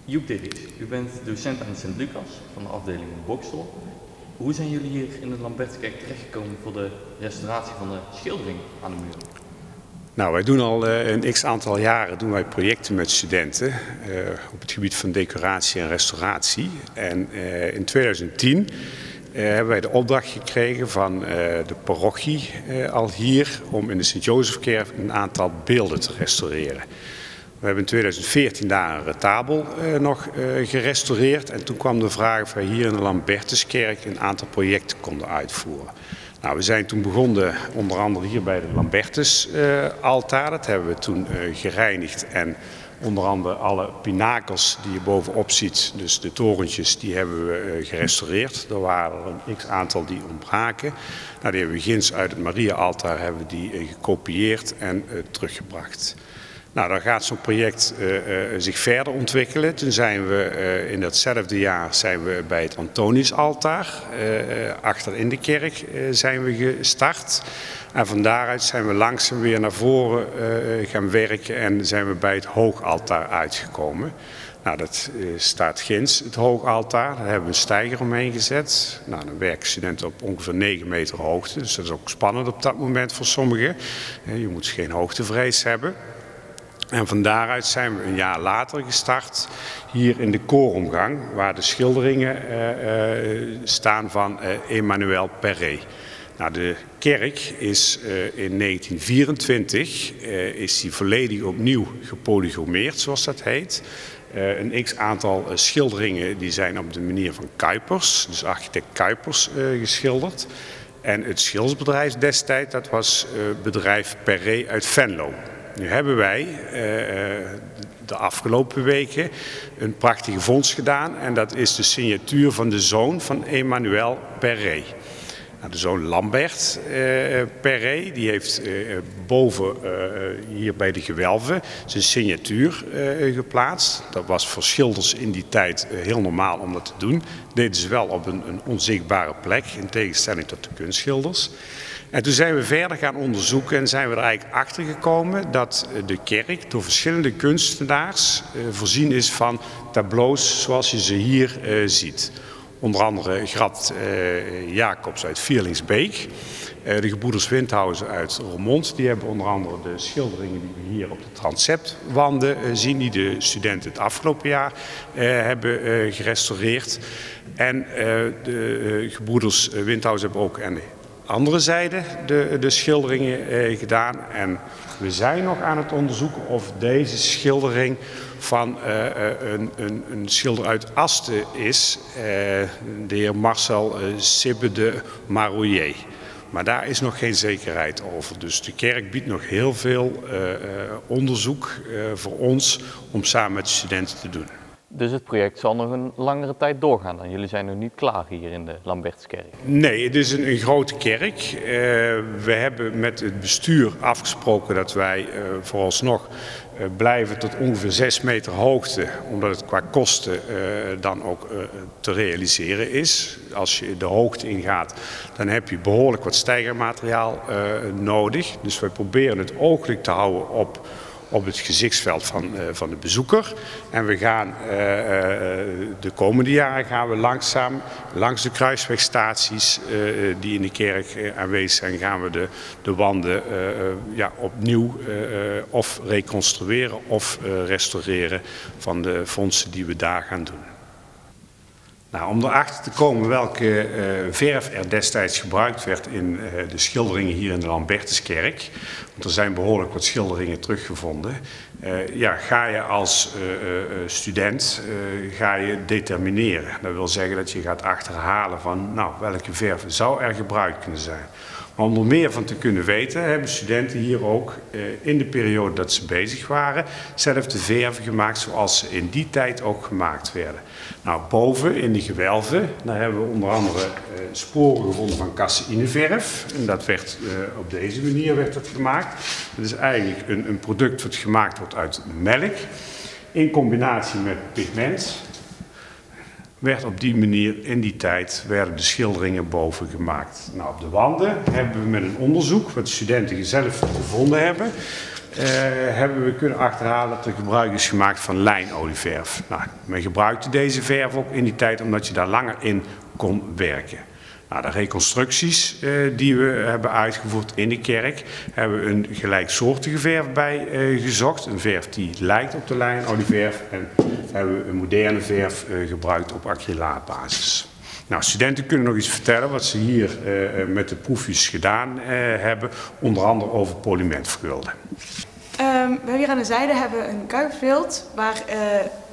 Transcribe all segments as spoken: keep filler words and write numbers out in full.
Joep Diddies, u bent docent aan de Sint-Lucas van de afdeling Boksel. Hoe zijn jullie hier in de Lambertuskerk terechtgekomen voor de restauratie van de schildering aan de muur? Nou, wij doen al uh, een x-aantal jaren doen wij projecten met studenten uh, op het gebied van decoratie en restauratie. En uh, in tweeduizend tien uh, hebben wij de opdracht gekregen van uh, de parochie uh, al hier om in de Sint-Jozefkerk een aantal beelden te restaureren. We hebben in tweeduizend veertien daar een retabel uh, nog uh, gerestaureerd en toen kwam de vraag of wij hier in de Lambertuskerk een aantal projecten konden uitvoeren. Nou, we zijn toen begonnen onder andere hier bij de Lambertus-altaar. Uh, dat hebben we toen uh, gereinigd en onder andere alle pinakels die je bovenop ziet, dus de torentjes, die hebben we uh, gerestaureerd. Er waren er een x-aantal die ontbraken. Nou, die hebben we ginds uit het Maria-altaar hebben we die uh, gekopieerd en uh, teruggebracht. Nou, dan gaat zo'n project uh, uh, zich verder ontwikkelen. Toen zijn we uh, in datzelfde jaar zijn we bij het Antoniusaltaar, uh, achter in de kerk, uh, zijn we gestart. En van daaruit zijn we langzaam weer naar voren uh, gaan werken en zijn we bij het Hoogaltaar uitgekomen. Nou, dat uh, staat ginds, het Hoogaltaar. Daar hebben we een steiger omheen gezet. Nou, dan werken studenten op ongeveer negen meter hoogte. Dus dat is ook spannend op dat moment voor sommigen. Uh, je moet geen hoogtevrees hebben. En van daaruit zijn we een jaar later gestart hier in de kooromgang, waar de schilderingen uh, uh, staan van uh, Emmanuel Perret. Nou, de kerk is uh, in negentien vierentwintig uh, is die volledig opnieuw gepolygomeerd, zoals dat heet. Uh, een x-aantal uh, schilderingen die zijn op de manier van Cuypers, dus architect Cuypers, uh, geschilderd. En het schildersbedrijf destijds, dat was uh, bedrijf Perret uit Venlo. Nu hebben wij uh, de afgelopen weken een prachtige vondst gedaan en dat is de signatuur van de zoon van Emmanuel Perret. Nou, de zoon Lambert uh, Perret, die heeft uh, boven uh, hier bij de gewelven zijn signatuur uh, geplaatst. Dat was voor schilders in die tijd uh, heel normaal om dat te doen. Deden ze wel op een, een onzichtbare plek, in tegenstelling tot de kunstschilders. En toen zijn we verder gaan onderzoeken en zijn we er eigenlijk achter gekomen dat de kerk door verschillende kunstenaars uh, voorzien is van tableaus zoals je ze hier uh, ziet. Onder andere Grat uh, Jacobs uit Vierlingsbeek, uh, de gebroeders Windhausen uit Roermond. Die hebben onder andere de schilderingen die we hier op de transeptwanden uh, zien, die de studenten het afgelopen jaar uh, hebben uh, gerestaureerd. En uh, de uh, gebroeders Windhausen hebben ook aan de andere zijde de, de schilderingen uh, gedaan. En we zijn nog aan het onderzoeken of deze schildering van uh, een, een, een schilder uit Asten is, uh, de heer Marcel uh, Sibbe de Marouillet. Maar daar is nog geen zekerheid over. Dus de kerk biedt nog heel veel uh, uh, onderzoek uh, voor ons om samen met de studenten te doen. Dus het project zal nog een langere tijd doorgaan dan? Jullie zijn nog niet klaar hier in de Lambertuskerk? Nee, het is een, een grote kerk. Uh, we hebben met het bestuur afgesproken dat wij uh, vooralsnog uh, blijven tot ongeveer zes meter hoogte. Omdat het qua kosten uh, dan ook uh, te realiseren is. Als je de hoogte ingaat, dan heb je behoorlijk wat steigermateriaal uh, nodig. Dus wij proberen het ooglijk te houden op... op het gezichtsveld van, uh, van de bezoeker. En we gaan uh, uh, de komende jaren gaan we langzaam langs de kruiswegstaties uh, die in de kerk uh, aanwezig zijn, gaan we de, de wanden uh, uh, ja, opnieuw uh, of reconstrueren of uh, restaureren van de fondsen die we daar gaan doen. Nou, om erachter te komen welke uh, verf er destijds gebruikt werd in uh, de schilderingen hier in de Lambertuskerk, want er zijn behoorlijk wat schilderingen teruggevonden, uh, ja, ga je als uh, uh, student uh, ga je determineren. Dat wil zeggen dat je gaat achterhalen van nou, welke verf zou er gebruikt kunnen zijn. Maar om er meer van te kunnen weten, hebben studenten hier ook uh, in de periode dat ze bezig waren, zelf de verven gemaakt zoals ze in die tijd ook gemaakt werden. Nou, boven in die gewelven, daar hebben we onder andere uh, sporen gevonden van casseineverf. En dat werd uh, op deze manier werd dat gemaakt. Dat is eigenlijk een, een product dat gemaakt wordt uit melk in combinatie met pigment. Werd op die manier in die tijd werden de schilderingen boven gemaakt. Nou, op de wanden hebben we met een onderzoek wat de studenten zelf gevonden hebben, uh, hebben we kunnen achterhalen dat er gebruik is gemaakt van lijnolieverf. Nou, men gebruikte deze verf ook in die tijd omdat je daar langer in kon werken. Nou, de reconstructies uh, die we hebben uitgevoerd in de kerk hebben we een gelijksoortige verf bij uh, gezocht. Een verf die lijkt op de lijnolieverf en hebben we een moderne verf uh, gebruikt op acrylaatbasis. Nou, studenten kunnen nog iets vertellen wat ze hier uh, met de proefjes gedaan uh, hebben, onder andere over polymentvergulden. Um, we hebben hier aan de zijde hebben een kuipbeeld waar uh,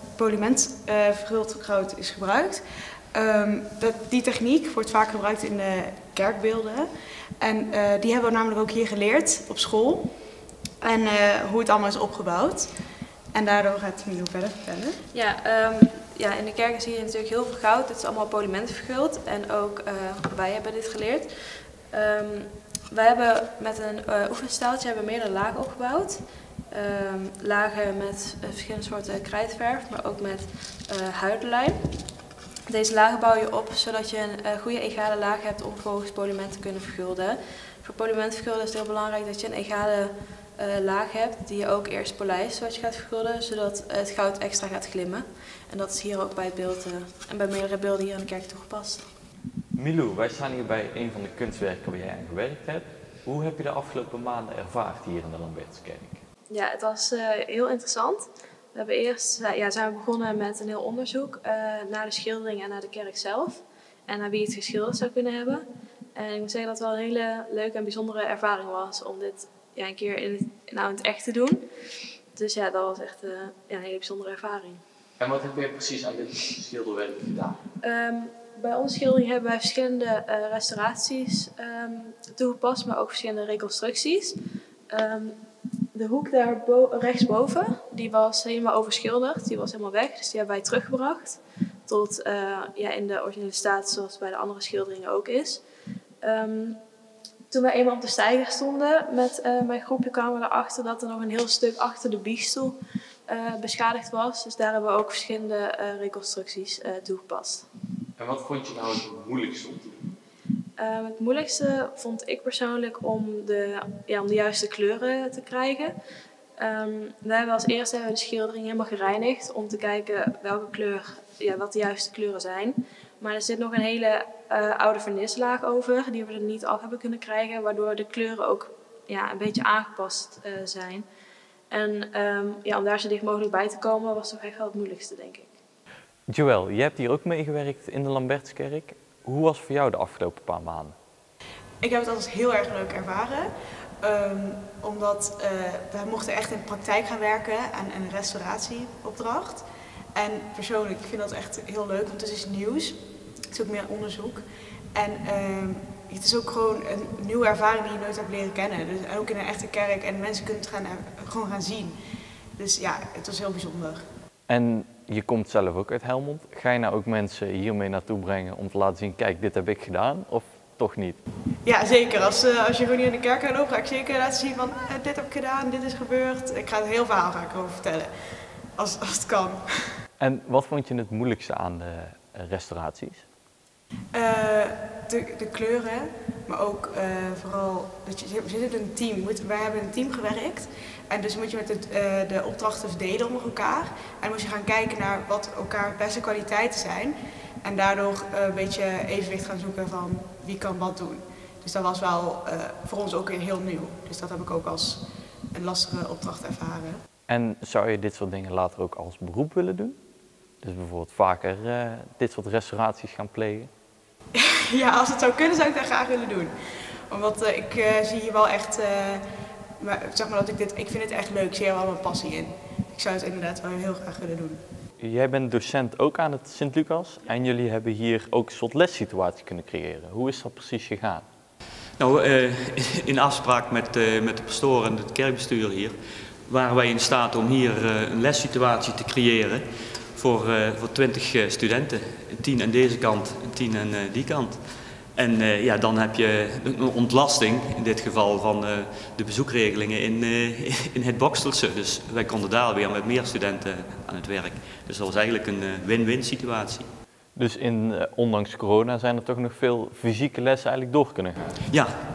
polymentverguld uh, goud is gebruikt. Um, dat, die techniek wordt vaak gebruikt in de kerkbeelden en uh, die hebben we namelijk ook hier geleerd op school en uh, hoe het allemaal is opgebouwd. En daardoor gaat Milou verder vertellen. Ja, um, ja, in de kerken zie je natuurlijk heel veel goud. Dit is allemaal polymentverguld en ook uh, wij hebben dit geleerd. Um, wij hebben met een uh, oefenstaaltje hebben meerdere lagen opgebouwd. Um, lagen met uh, verschillende soorten krijtverf, maar ook met uh, huidenlijm. Deze lagen bouw je op zodat je een uh, goede egale laag hebt om vervolgens polymenten te kunnen vergulden. Voor polymentvergulden is het heel belangrijk dat je een egale uh, laag hebt die je ook eerst polijst zodat je gaat vergulden, zodat het goud extra gaat glimmen. En dat is hier ook bij het beeld uh, en bij meerdere beelden hier in de kerk toegepast. Milou, wij staan hier bij een van de kunstwerken waar jij aan gewerkt hebt. Hoe heb je de afgelopen maanden ervaard hier in de Lambertuskerk? Ja, het was uh, heel interessant. We hebben eerst ja, zijn we begonnen met een heel onderzoek uh, naar de schildering en naar de kerk zelf. En naar wie het geschilderd zou kunnen hebben. En ik moet zeggen dat het wel een hele leuke en bijzondere ervaring was om dit ja, een keer in het, nou, in het echt te doen. Dus ja, dat was echt uh, ja, een hele bijzondere ervaring. En wat heb je precies aan dit schilderwerk gedaan? Um, bij onze schildering hebben wij verschillende uh, restauraties um, toegepast, maar ook verschillende reconstructies. Um, De hoek daar rechtsboven, die was helemaal overschilderd, die was helemaal weg, dus die hebben wij teruggebracht tot uh, ja, in de originele staat zoals het bij de andere schilderingen ook is. Um, toen wij eenmaal op de steiger stonden met uh, mijn groepje kwamen we erachter dat er nog een heel stuk achter de biechtstoel uh, beschadigd was, dus daar hebben we ook verschillende uh, reconstructies uh, toegepast. En wat vond je nou het moeilijkste om te doen? Uh, het moeilijkste vond ik persoonlijk om de, ja, om de juiste kleuren te krijgen. Um, we hebben als eerste hebben we de schildering helemaal gereinigd om te kijken welke kleur, ja, wat de juiste kleuren zijn. Maar er zit nog een hele uh, oude vernislaag over die we er niet af hebben kunnen krijgen, waardoor de kleuren ook ja, een beetje aangepast uh, zijn. En um, ja, om daar zo dicht mogelijk bij te komen was toch echt wel het moeilijkste, denk ik. Joël, je hebt hier ook meegewerkt in de Lambertuskerk. Hoe was het voor jou de afgelopen paar maanden? Ik heb het altijd heel erg leuk ervaren. Um, omdat uh, we mochten echt in de praktijk gaan werken aan een restauratieopdracht. En persoonlijk vind ik dat echt heel leuk, want het is nieuws. Het is ook meer onderzoek. En um, het is ook gewoon een nieuwe ervaring die je nooit hebt leren kennen. Dus ook in een echte kerk en mensen kunnen het gaan, gewoon gaan zien. Dus ja, het was heel bijzonder. En je komt zelf ook uit Helmond. Ga je nou ook mensen hiermee naartoe brengen om te laten zien, kijk, dit heb ik gedaan, of toch niet? Ja, zeker. Als, uh, als je gewoon hier in de kerk gaat lopen, ga ik zeker laten zien van, uh, dit heb ik gedaan, dit is gebeurd. Ik ga er heel verhaal ga ik over vertellen, als, als het kan. En wat vond je het moeilijkste aan de restauraties? Uh, de, de kleuren, maar ook uh, vooral, dat je, we zitten in een team, wij hebben in een team gewerkt. En dus moet je met het, uh, de opdrachten verdelen onder elkaar. En moest je gaan kijken naar wat elkaar beste kwaliteiten zijn. En daardoor uh, een beetje evenwicht gaan zoeken van wie kan wat doen. Dus dat was wel uh, voor ons ook weer heel nieuw. Dus dat heb ik ook als een lastige opdracht ervaren. En zou je dit soort dingen later ook als beroep willen doen? Dus bijvoorbeeld vaker uh, dit soort restauraties gaan plegen? Ja, als het zou kunnen zou ik dat graag willen doen. Omdat uh, ik uh, zie hier wel echt... Uh, Maar zeg maar dat ik dit, ik vind het echt leuk, ik zie er wel mijn passie in. Ik zou het inderdaad wel heel graag willen doen. Jij bent docent ook aan het Sint-Lucas en jullie hebben hier ook een soort lessituatie kunnen creëren. Hoe is dat precies gegaan? Nou, uh, in afspraak met, uh, met de pastoor en het kerkbestuur hier waren wij in staat om hier uh, een lessituatie te creëren voor, uh, voor twintig uh, studenten. tien aan deze kant en tien aan uh, die kant. En uh, ja, dan heb je een ontlasting, in dit geval van uh, de bezoekregelingen in, uh, in het Boxtelse. Dus wij konden daar weer met meer studenten aan het werk. Dus dat was eigenlijk een win-win uh, situatie. Dus in, uh, ondanks corona zijn er toch nog veel fysieke lessen eigenlijk door kunnen gaan? Ja, ja,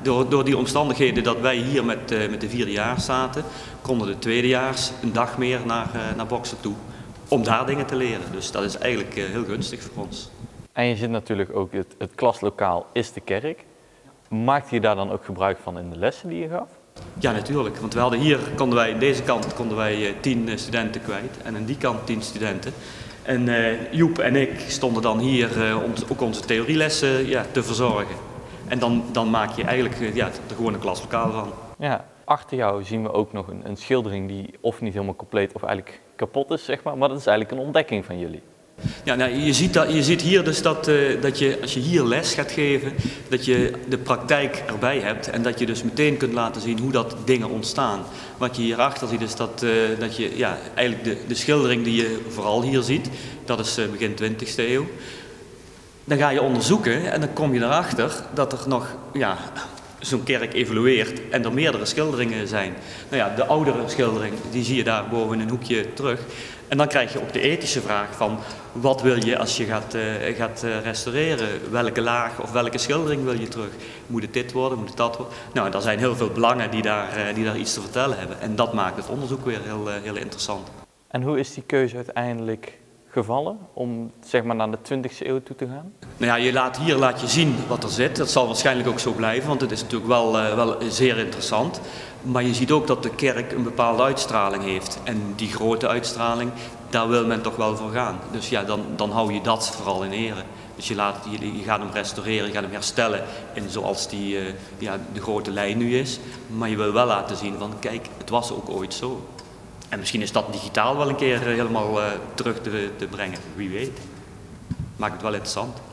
door, door die omstandigheden dat wij hier met, uh, met de vierdejaars zaten, konden de tweedejaars een dag meer naar, uh, naar Boxtel toe. Om daar dingen te leren. Dus dat is eigenlijk uh, heel gunstig voor ons. En je zit natuurlijk ook, het, het klaslokaal is de kerk. Maakte je daar dan ook gebruik van in de lessen die je gaf? Ja, natuurlijk. Want we hadden hier, konden wij, aan deze kant konden wij uh, tien uh, studenten kwijt en aan die kant tien studenten. En uh, Joep en ik stonden dan hier uh, ons, ook onze theorielessen ja, te verzorgen. En dan, dan maak je eigenlijk uh, ja, er gewoon een klaslokaal van. Ja, achter jou zien we ook nog een, een schildering die of niet helemaal compleet of eigenlijk kapot is, zeg maar. Maar dat is eigenlijk een ontdekking van jullie. Ja, nou, je, ziet dat, je ziet hier dus dat, uh, dat je, als je hier les gaat geven, dat je de praktijk erbij hebt en dat je dus meteen kunt laten zien hoe dat dingen ontstaan. Wat je hierachter ziet is dat, uh, dat je ja, eigenlijk de, de schildering die je vooral hier ziet, dat is uh, begin twintigste eeuw. Dan ga je onderzoeken en dan kom je erachter dat er nog ja, zo'n kerk evolueert en er meerdere schilderingen zijn. Nou ja, de oudere schildering die zie je daar boven in een hoekje terug. En dan krijg je ook de ethische vraag van wat wil je als je gaat, uh, gaat uh, restaureren? Welke laag of welke schildering wil je terug? Moet het dit worden? Moet het dat worden? Nou, er zijn heel veel belangen die daar, uh, die daar iets te vertellen hebben. En dat maakt het onderzoek weer heel, uh, heel interessant. En hoe is die keuze uiteindelijk gevallen om zeg maar naar de twintigste eeuw toe te gaan? Nou ja, je laat, hier laat je zien wat er zit. Dat zal waarschijnlijk ook zo blijven, want het is natuurlijk wel, uh, wel zeer interessant. Maar je ziet ook dat de kerk een bepaalde uitstraling heeft. En die grote uitstraling, daar wil men toch wel voor gaan. Dus ja, dan, dan hou je dat vooral in ere. Dus je, laat, je, je gaat hem restaureren, je gaat hem herstellen in zoals die, uh, ja, de grote lijn nu is. Maar je wil wel laten zien van, kijk, het was ook ooit zo. En misschien is dat digitaal wel een keer helemaal uh, terug te, te brengen, wie weet. Maakt het wel interessant.